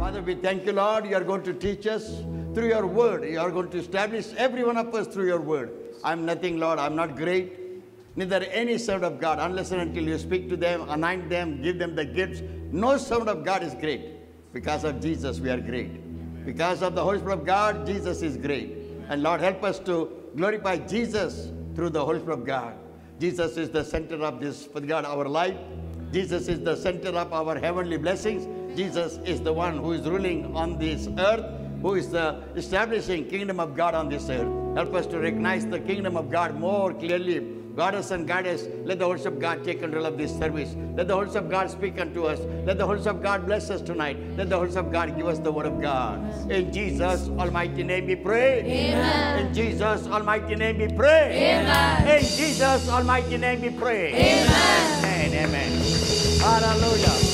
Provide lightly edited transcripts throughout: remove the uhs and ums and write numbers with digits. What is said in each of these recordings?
Father, we thank you, Lord. You are going to teach us through your word. You are going to establish every one of us through your word. I'm nothing, Lord. I'm not great. Neither any servant of God, unless and until you speak to them, anoint them, give them the gifts. No servant of God is great. Because of Jesus, we are great. Because of the Holy Spirit of God, Jesus is great. And Lord, help us to glorify Jesus through the Holy Spirit of God. Jesus is the center of this, for God, our life. Jesus is the center of our heavenly blessings. Jesus is the one who is ruling on this earth, who is establishing kingdom of God on this earth. Help us to recognize the kingdom of God more clearly. Guide us and guide us. Let the Holy Spirit of God take control of this service. Let the Holy Spirit of God speak unto us. Let the Holy Spirit of God bless us tonight. Let the Holy Spirit of God give us the word of God. In Jesus' almighty name we pray. Amen. In Jesus' almighty name we pray. Amen. In Jesus' almighty name we pray. Amen. Amen. Amen. Hallelujah.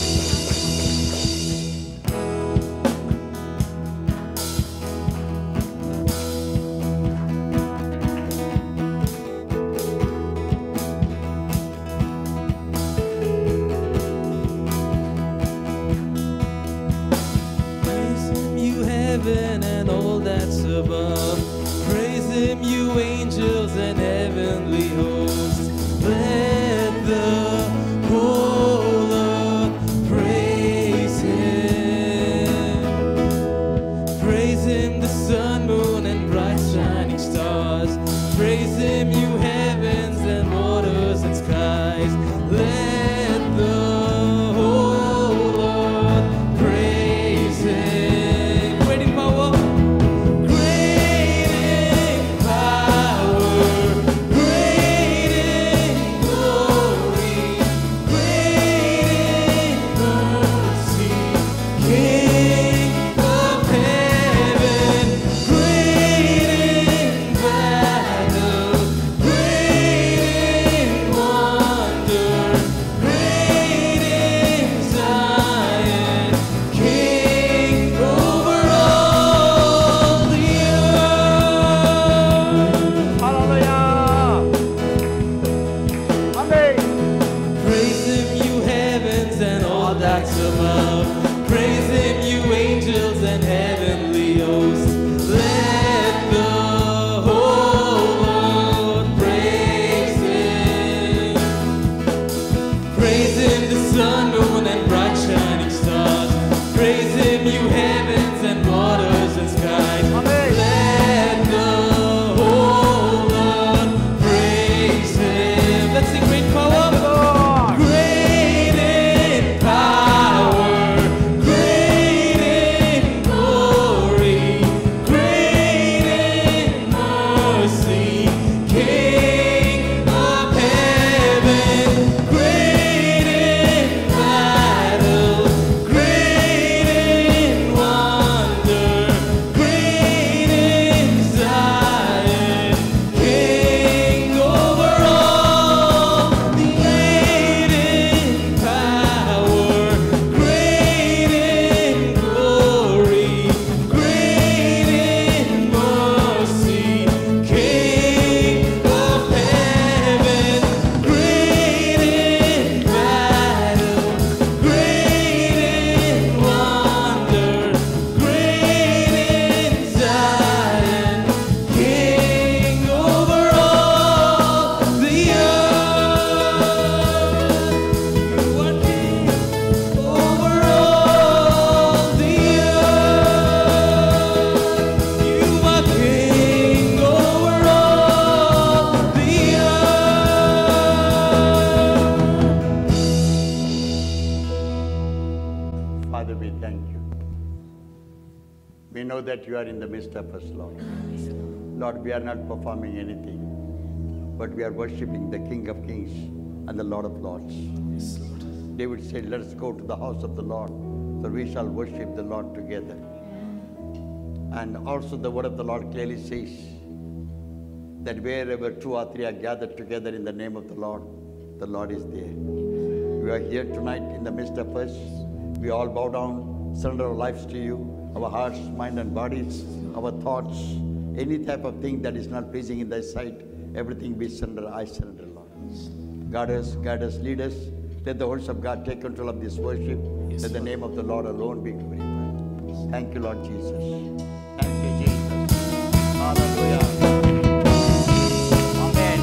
And all that's above. Praise him, you angels and heavenly hosts. Let the whole earth praise him. Praise him, the sun, moon, and bright shining stars. Praise him, you heavens and waters and skies. Let the that you are in the midst of us, Lord. Lord, we are not performing anything, but we are worshiping the King of Kings and the Lord of Lords. Yes, Lord. David said, let us go to the house of the Lord, so we shall worship the Lord together. And also the word of the Lord clearly says that wherever 2 or 3 are gathered together in the name of the Lord is there. We are here tonight in the midst of us. We all bow down, surrender our lives to you. Our hearts, mind and bodies, our thoughts, any type of thing that is not pleasing in thy sight, everything we surrender, I surrender, Lord. Guide us, lead us. Let the Holy Spirit of God take control of this worship. Yes, let the name of the Lord alone be glorified. Thank you, Lord Jesus. Thank you, Jesus. Hallelujah. Amen.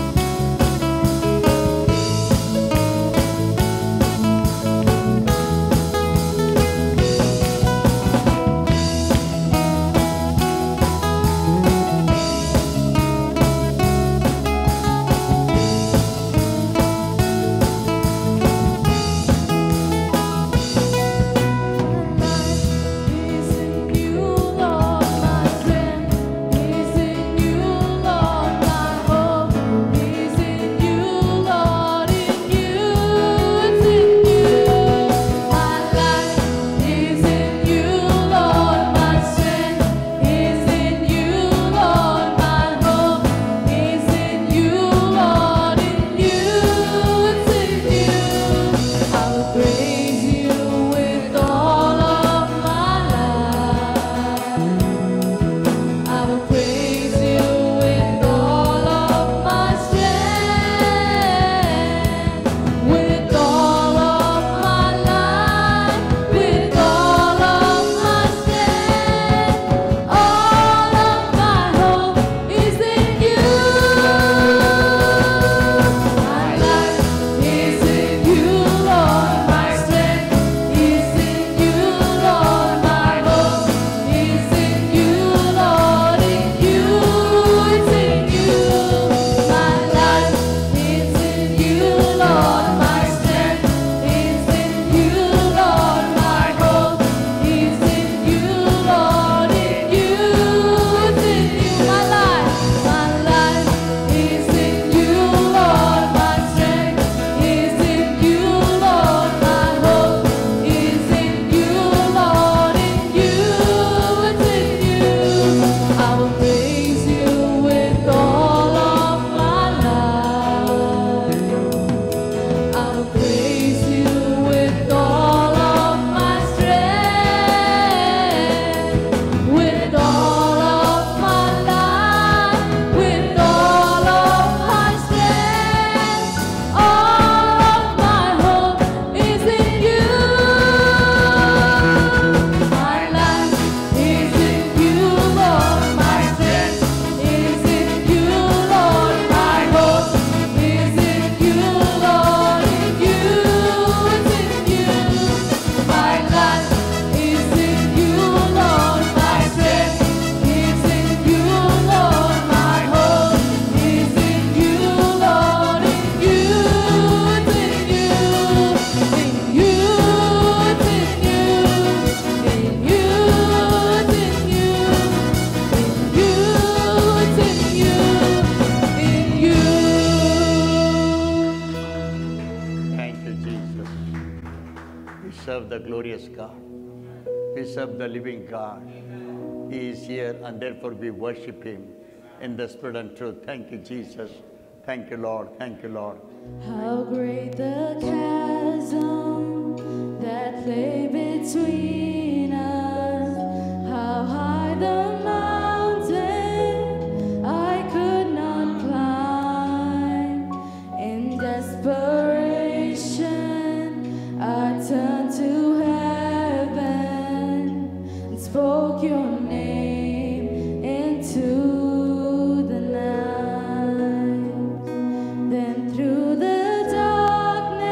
serve the glorious God. We serve the living God. He is here, and therefore we worship Him in the spirit and truth. Thank you, Jesus. Thank you, Lord. Thank you, Lord. How great the chasm that lay between us, how high the mountain I could not climb. In desperation, I turned to heaven and spoke your name into the night. Then through the darkness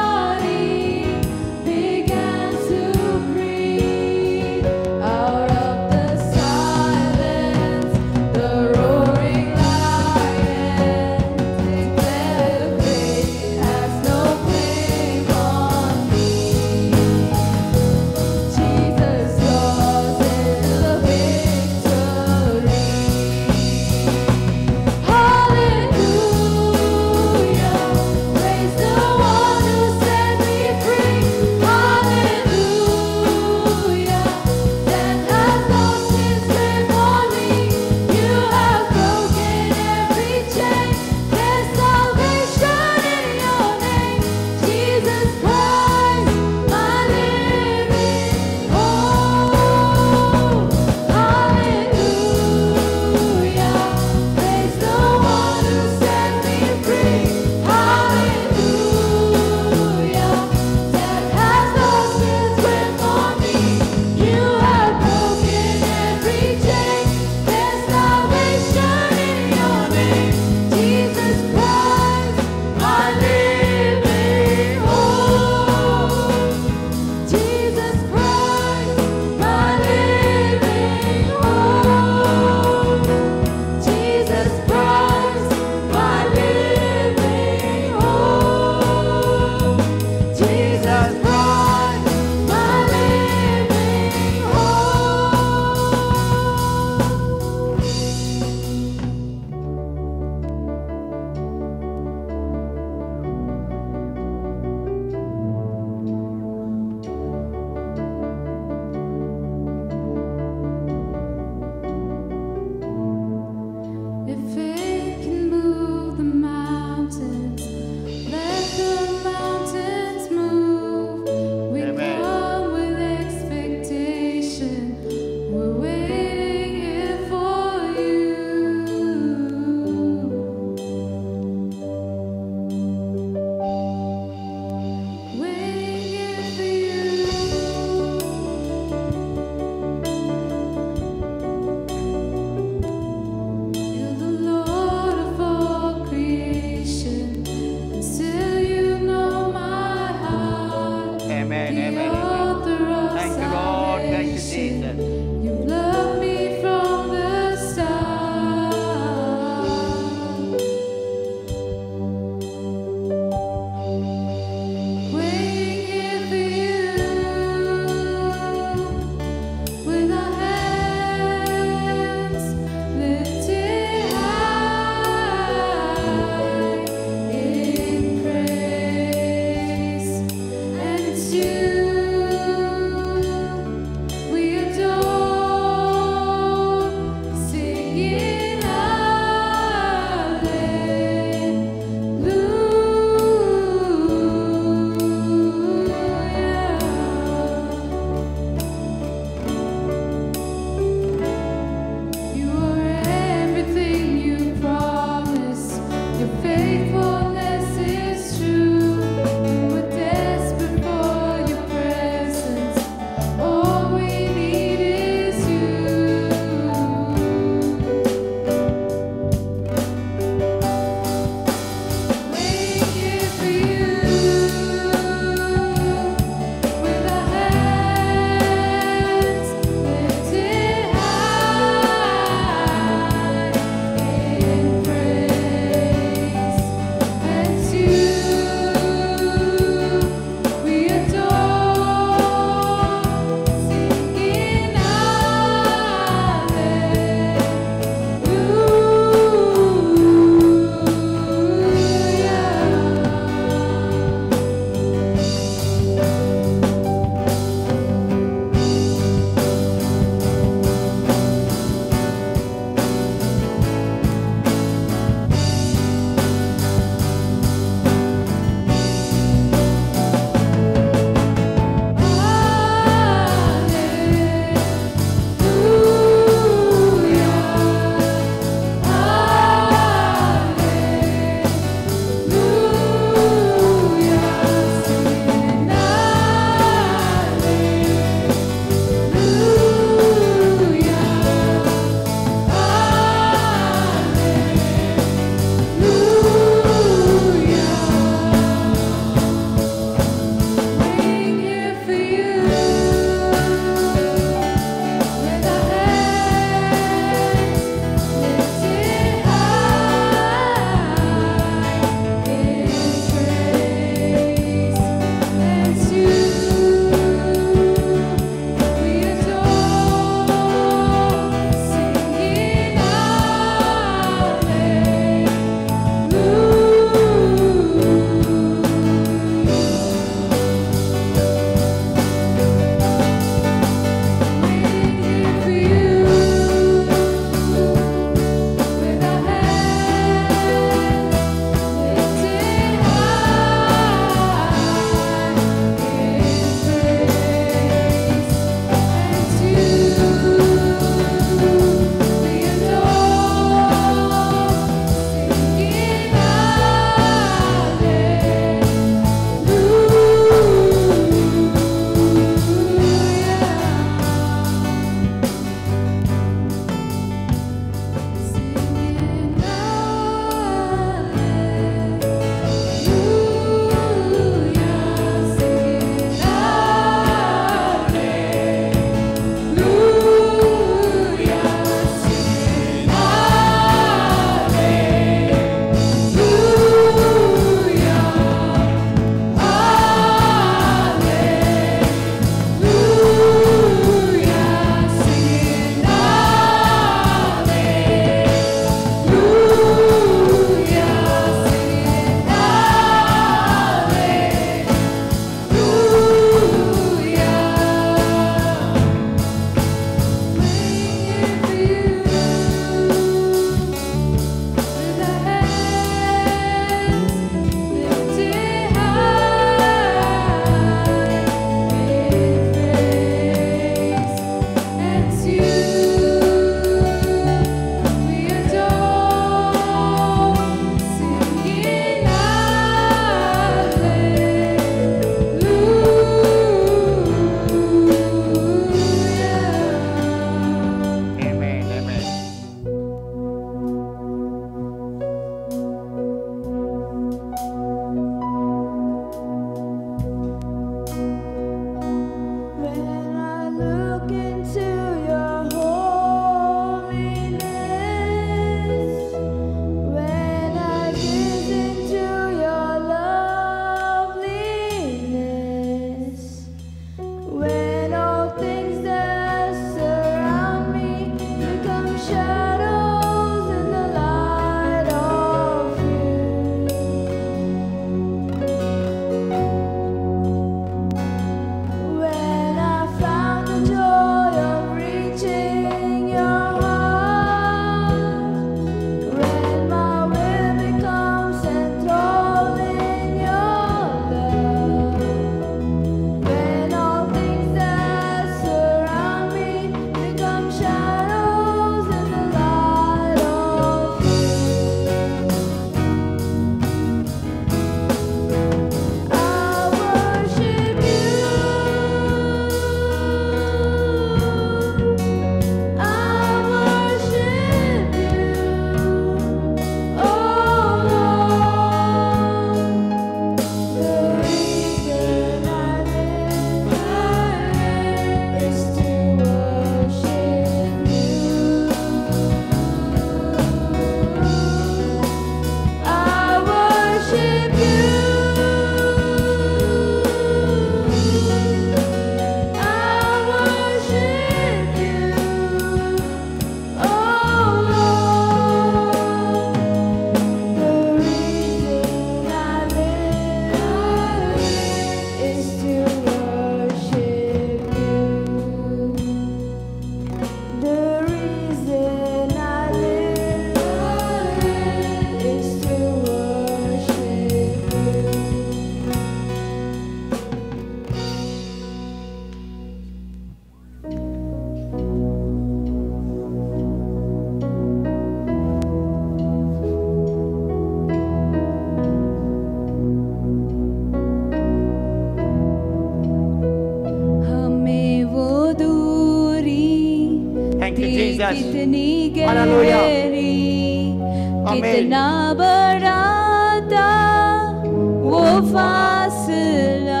Jesus. कितनी Hallelujah. गहरी, Amen. कितना बड़ा था वो फासला।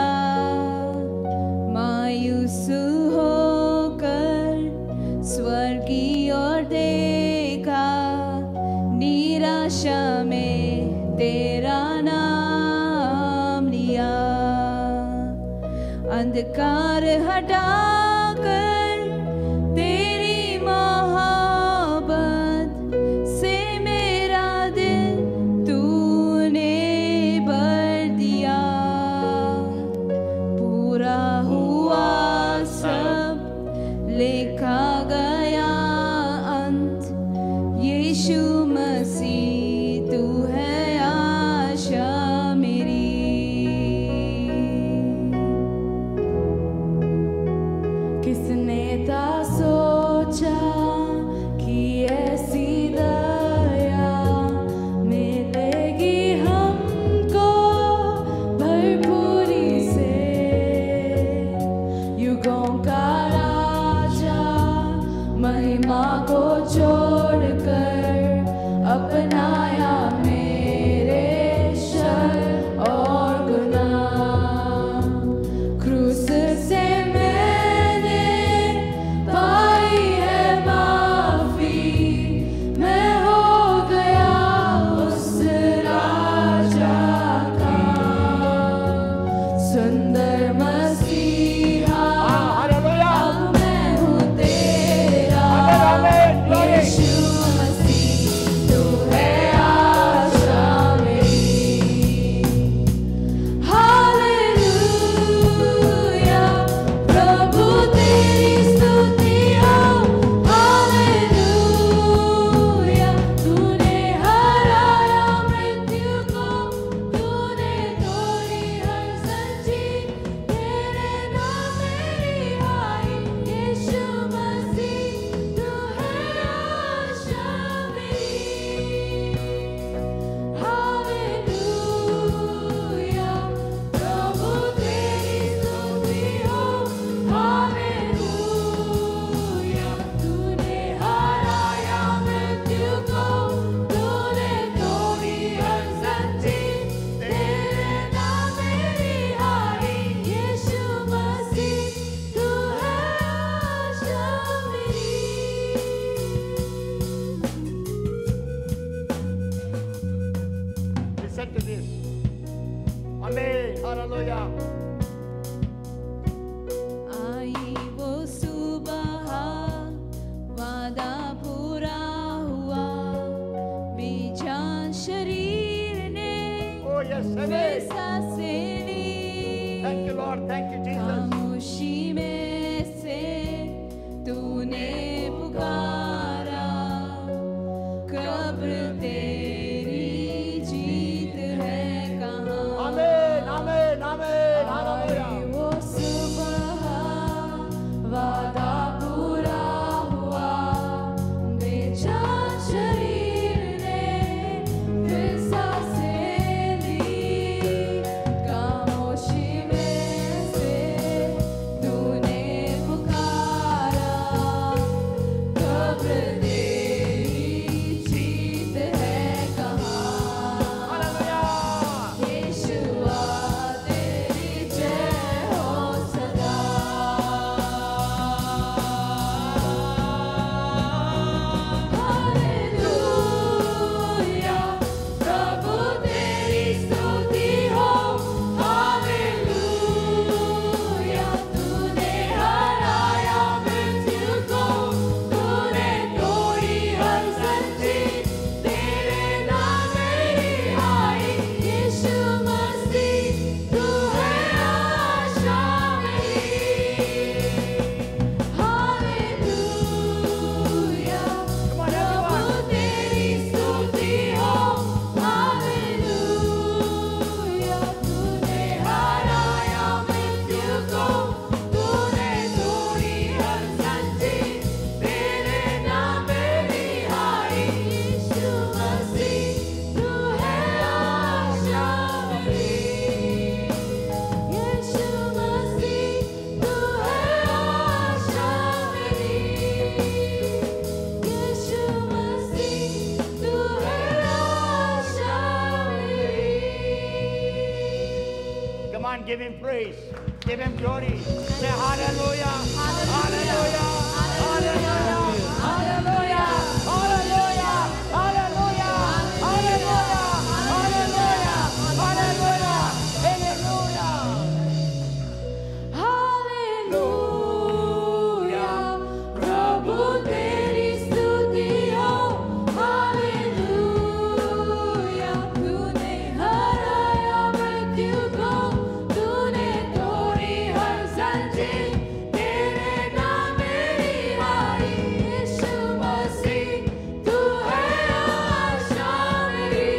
मायूस होकर स्वर्ग की ओर देखा, निराशा में तेरा नाम लिया। अंधकार हटाकर तेरी मोहब्बत से मेरा दिल तूने भर दिया। पूरा हुआ सब, लिखा गया अंत, यीशु मसीह तू है आशा मेरी। किसने था सोचा कि ऐसी दया मिलेगी हमको भरपूरी से। युगों का राजा महिमा को छोड़कर अपनाया मेरे शर और गुनाह। क्रूस से मैंने पाई है माफी, मैं हो गया उस राजा का सुंदर मसीहा। Hallelujah. अब मैं हूँ तेरा, Amen. Glory. यीशु मसीह तू है आशा मेरी। हालेलुया, प्रभु तेरी स्तुति हो। हालेलुया, तूने हराया मृत्यु को, तूने तोड़ी हर जंजीर, तेरे नाम मेरी आई, यीशु मसीह तू है आशा मेरी। हालेलुया, प्रभु तेरी स्तुति हो। हालेलुया, तूने हराया मृत्यु को, तूने तोड़ी हर जंजीर, तेरे नाम मेरी आई, यीशु मसीह तू है आशा मेरी। Listen to this. Amen. Hallelujah. आई वो सुबह, वादा पूरा हुआ, बेजान शरीर ने Oh, yes. वे Amen. सांसें ली। Thank you, Lord. Thank you, Jesus. खामोशी में से तूने पुकारा, कब्र तेरी जीत है कहाँ। Amen. Amen. Amen. Hallelujah. आई वो सुबह, वादा पूरा हुआ, बेजान शरीर ने फिर सांसें ली। खामोशी में से तूने पुकारा, Come on, give him praise. Give him glory. Say hallelujah. Hallelujah. Hallelujah. Hallelujah. Hallelujah. Hallelujah. Hallelujah. Hallelujah. Hallelujah. Hallelujah. प्रभु तेरी स्तुति हो हालेलुया तूने हराया मृत्यु को तूने तोड़ी हर जंजीर तेरे नाम मेरी आई यीशु मसीह तू है आशा मेरी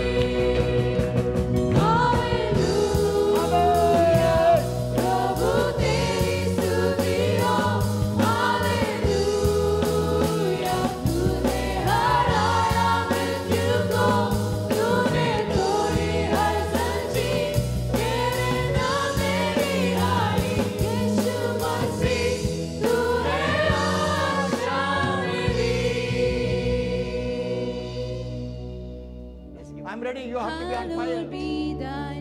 हालेलुया प्रभु तेरी स्तुति हो हालेलुया तूने हराया मृत्यु को तूने तोड़ी हर जंजीर तेरे नाम मेरी आई यीशु मसीह तू है आशा मेरी I'm ready. You have to be on fire. Hallowed be thy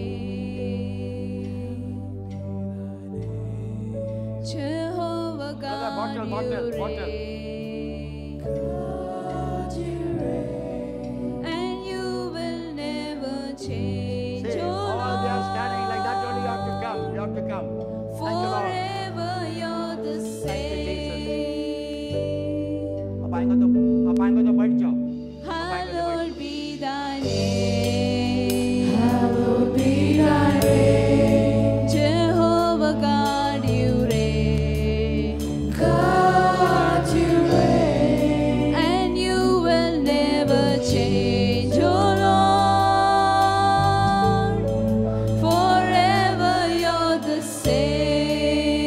name Jehovah Brother, God bottle. you reign God you reign and you will never change See, oh all they are standing like that. Only you have to come. You have to come. Thank you, Lord. forever you're the Thank you, same पापाइन को तो बैठ जाओ. Hallowed be thy name. Hallowed be thy name. Jehovah God you reign. God you reign. And you will never change, oh Lord. Forever you're the same. Hallowed be thy name. Hallowed be thy name. Jehovah God you reign. God you reign. And you will never change, oh Lord. Forever you're the same. Hallowed be thy name. Hallowed be thy name. Jehovah God you reign. God you reign. And you will never change, oh Lord. Forever you're the same. Hallelujah.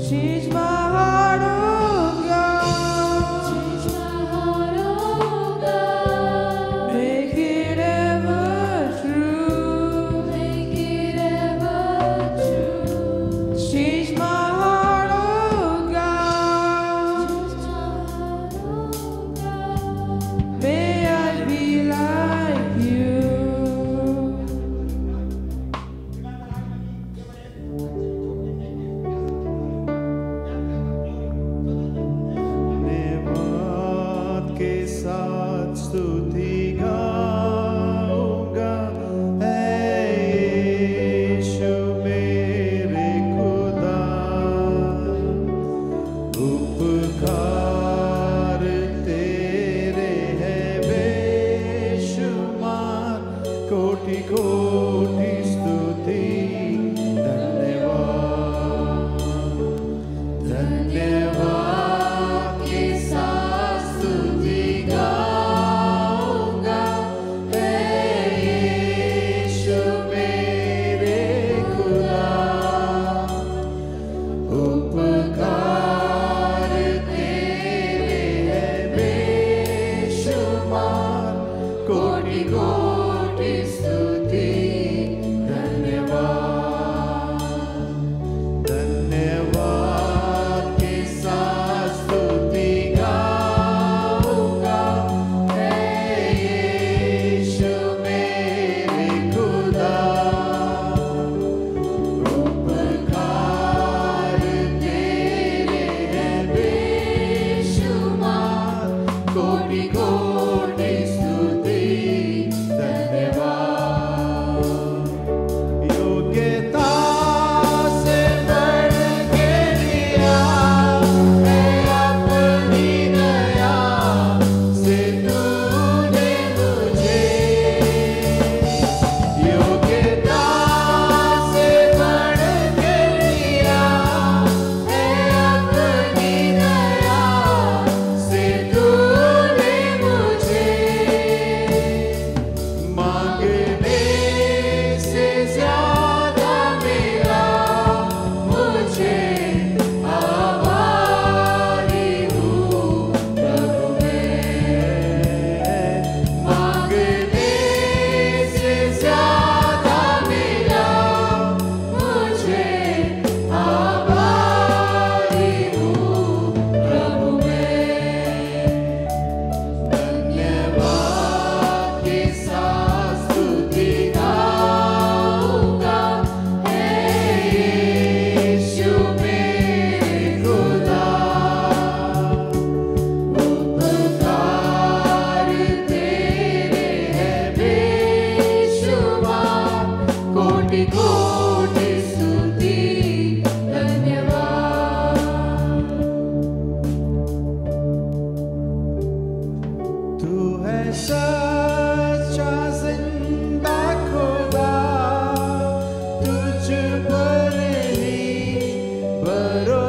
Change my heart, oh God. Change my heart, oh God. Make it ever true. Make it ever true. Change my heart, oh God. Change my heart, oh God. May I be like you. धन्यवाद के साथ स्तुति गाऊंगा, ऐ यीशु मेरे खुदा। उपकार तेरे हैं बेशुमार, कोटि कोटि स्तुति धन्यवाद। धन्यवाद के साथ स्तुति गाऊंगा, ऐ यीशु मेरे खुदा। उपकार तेरे हैं बेशुमार, कोटि कोटि स्तुति धन्यवाद। धन्यवाद के साथ स्तुति गाऊंगा, ऐ यीशु मेरे खुदा। उपकार तेरे हैं बेशुमार, कोटि कोटि स्तुति धन्यवाद। योग्यता से बढ़ के लिया है अपनी दया से तूने मुझे। योग्यता से बढ़ के लिया है अपनी दया से तूने मुझे। मांगने से ज्यादा मिला मुझे, आभारी हूँ प्रभु मैं। मांगने से ज्यादा मिला मुझे, आभारी हूँ प्रभु मैं। धन्यवाद के साथ स्तुति गाऊंगा, ऐ यीशु मेरे खुदा। उपकार तेरे हैं बेशुमार, कोटि कोटि स्तुति धन्यवाद। तू है सच्चा जिंदा खुदा, तुझ पर ही भरोसा